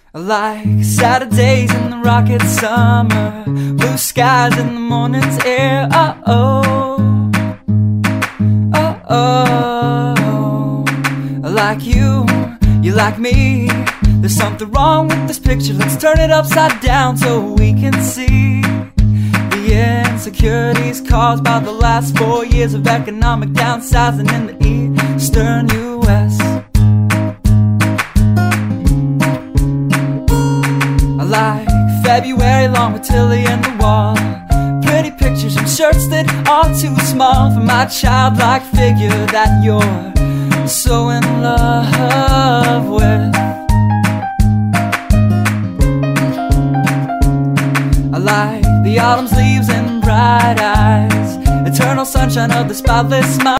I like Saturdays in the rocket summer, blue skies in the morning's air. Oh, I like you, you like me. There's something wrong with this picture. Let's turn it upside down so we can see the insecurities caused by the last 4 years of economic downsizing in the eastern U.S. I like February long with Tilly and the wall, pretty pictures and shirts that are too small for my childlike figure that you're so in love with. I like the autumn's leaves and bright eyes, eternal sunshine of the spotless smile.